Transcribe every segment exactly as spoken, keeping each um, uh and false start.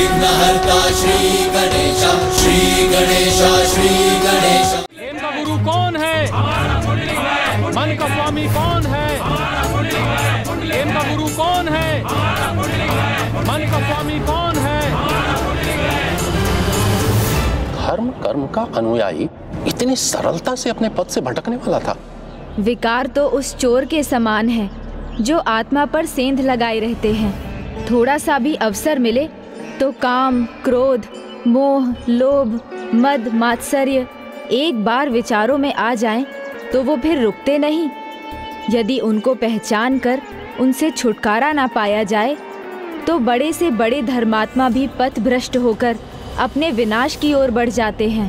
विघ्नहर्ता श्री गणेश, श्री गणेश, श्री गणेश। प्रेम का गुरु कौन है? मन का स्वामी कौन है? प्रेम का गुरु कौन है? मन का स्वामी कौन है? धर्म कर्म का अनुयायी इतनी सरलता से अपने पद से भटकने वाला था? विकार तो उस चोर के समान है जो आत्मा पर सेंध लगाए रहते हैं। थोड़ा सा भी अवसर मिले तो काम, क्रोध, मोह, लोभ, मद, मात्सर्य एक बार विचारों में आ जाएं तो वो फिर रुकते नहीं। यदि उनको पहचान कर उनसे छुटकारा ना पाया जाए तो बड़े से बड़े धर्मात्मा भी पथ भ्रष्ट होकर अपने विनाश की ओर बढ़ जाते हैं।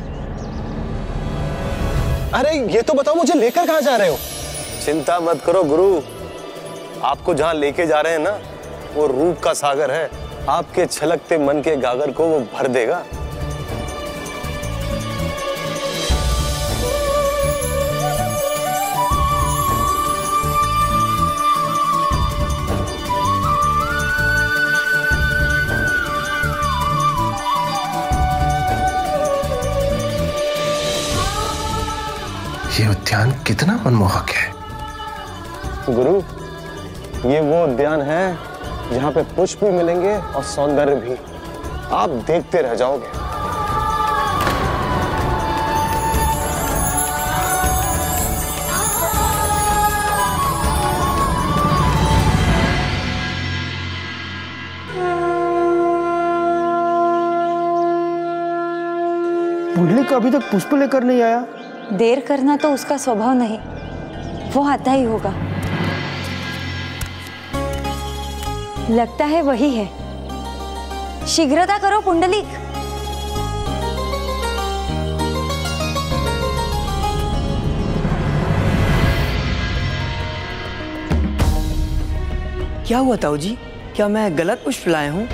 अरे ये तो बताओ, मुझे लेकर कहाँ जा रहे हो? चिंता मत करो गुरु, आपको जहाँ लेके जा रहे हैं ना वो रूप का सागर है। आपके छलकते मन के गागर को वो भर देगा। ये उद्यान कितना मनमोहक है। गुरु, ये वो उद्यान है जहाँ पे पुष्प भी मिलेंगे और सौंदर्य भी। आप देखते रह जाओगे। पुंडलिक अभी तक पुष्प लेकर नहीं आया। देर करना तो उसका स्वभाव नहीं, वो आता ही होगा। लगता है वही है। शीघ्रता करो पुंडलिक। क्या हुआ ताऊ जी? क्या मैं गलत पुष्प लाया हूँ?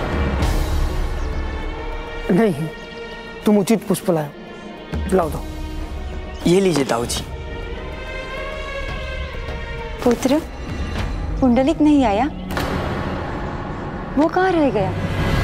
नहीं, तुम उचित पुष्प लाए। लाओ दो। ये लीजिए ताऊ जी। पुत्र, पुंडलिक नहीं आया? वो कहाँ रह गया?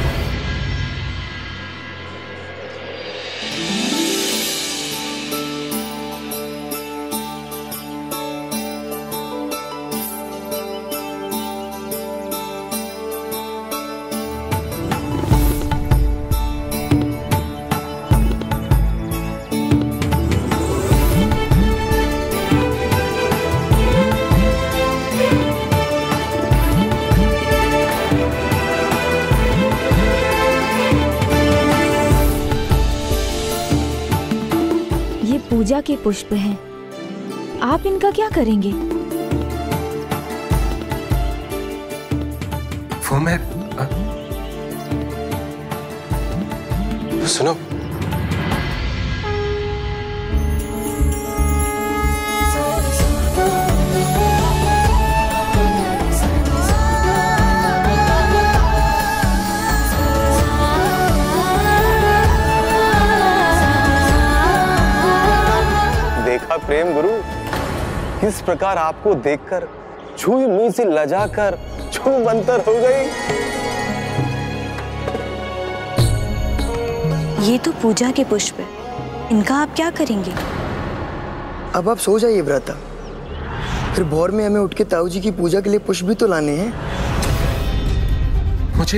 पूजा के पुष्प हैं। आप इनका क्या करेंगे? वो मैं आ... सुनो, प्रेम गुरु, किस प्रकार आपको देखकर छुई मुई से लजाकर छू मंतर हो गई। ये तो पूजा के पुष्प है, इनका आप क्या करेंगे? अब आप सो जाइए व्रता, फिर भोर में हमें उठ के ताऊ जी की पूजा के लिए पुष्प भी तो लाने हैं। मुझे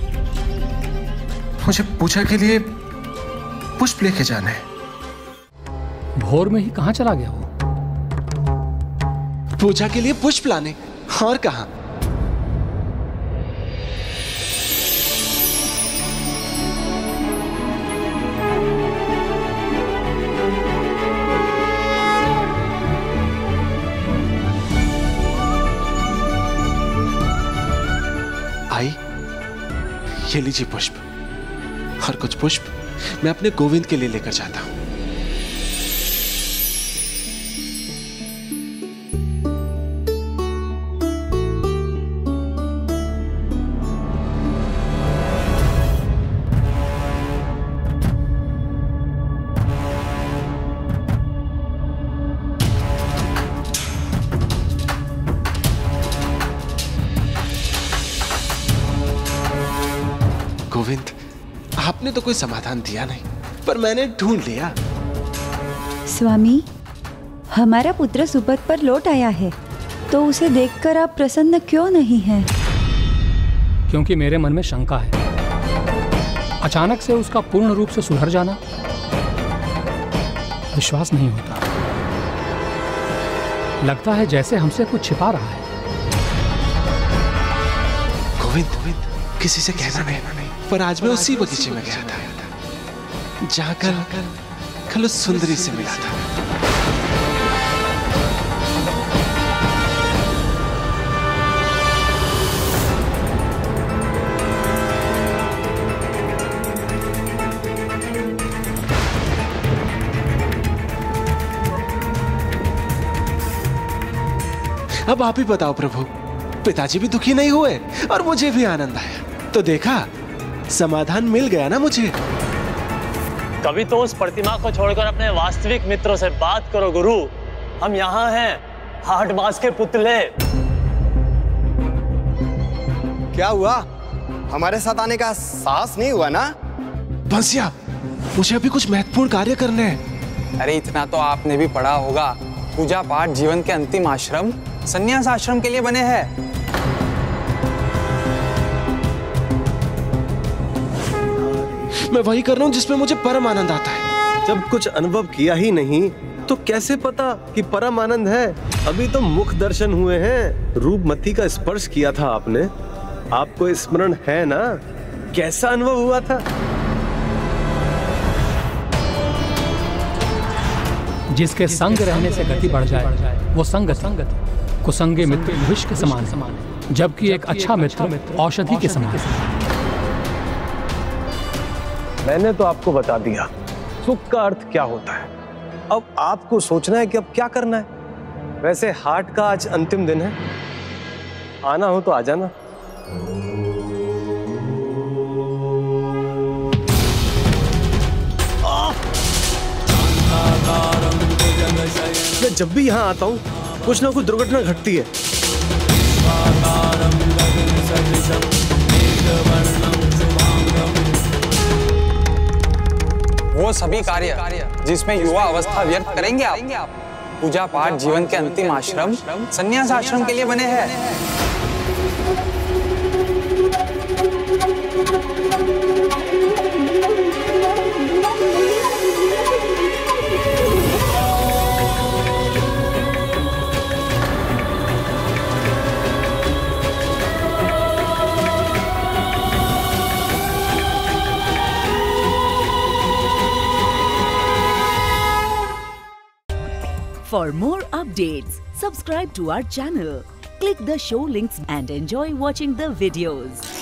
मुझे पूजा के लिए पुष्प लेके जाना है। भोर में ही कहाँ चला गया वो? पूजा के लिए पुष्प लाने, और कहाँ? आई, ये लीजिए पुष्प, और कुछ पुष्प मैं अपने गोविंद के लिए लेकर जाता हूं। गोविंद, आपने तो कोई समाधान दिया नहीं, पर मैंने ढूंढ लिया। स्वामी, हमारा पुत्र सुपथ पर लौट आया है, तो उसे देखकर आप प्रसन्न क्यों नहीं हैं? क्योंकि मेरे मन में शंका है। अचानक से उसका पूर्ण रूप से सुधर जाना विश्वास नहीं होता। लगता है जैसे हमसे कुछ छिपा रहा है। गोविंद, गोविंद किसी से कहना नहीं, नहीं, पर आज मैं उसी बगीचे में गया था जहां कल कल उस सुंदरी से मिला था। अब आप ही बताओ प्रभु, पिताजी भी दुखी नहीं हुए और मुझे भी आनंद आया, तो देखा समाधान मिल गया ना मुझे। कभी तो उस प्रतिमा को छोड़कर अपने वास्तविक मित्रों से बात करो गुरु। हम यहाँ हैं, हाटबाज के पुतले। क्या हुआ? हमारे साथ आने का साहस नहीं हुआ ना? बंसिया, मुझे अभी कुछ महत्वपूर्ण कार्य करने हैं। अरे इतना तो आपने भी पढ़ा होगा, पूजा पाठ जीवन के अंतिम आश्रम संन्यास आश्रम के लिए बने हैं। मैं वही कर रहा हूँ जिसमें मुझे परम आनंद आता है। जब कुछ अनुभव किया ही नहीं तो कैसे पता कि परम आनंद है? अभी तो मुख दर्शन हुए हैं, रूपमती का स्पर्श किया था आपने। आपको स्मरण है ना कैसा अनुभव हुआ था? जिसके संग रहने से गति बढ़ जाए वो संग संगति, कुसंगे मित्र विष के समान समान, जबकि एक अच्छा मित्र औषधि के समान। मैंने तो आपको बता दिया सुख का अर्थ क्या होता है। अब आपको सोचना है कि अब क्या करना है। वैसे हाट का आज अंतिम दिन है, आना हो तो आ जाना। मैं जब भी यहाँ आता हूँ कुछ ना कुछ दुर्घटना घटती है। वो सभी कार्य जिसमें युवा अवस्था व्यर्थ करेंगे आप, पूजा पाठ जीवन के अंतिम आश्रम संन्यास आश्रम के लिए बने हैं। For more updates, subscribe to our channel, click the show links and enjoy watching the videos.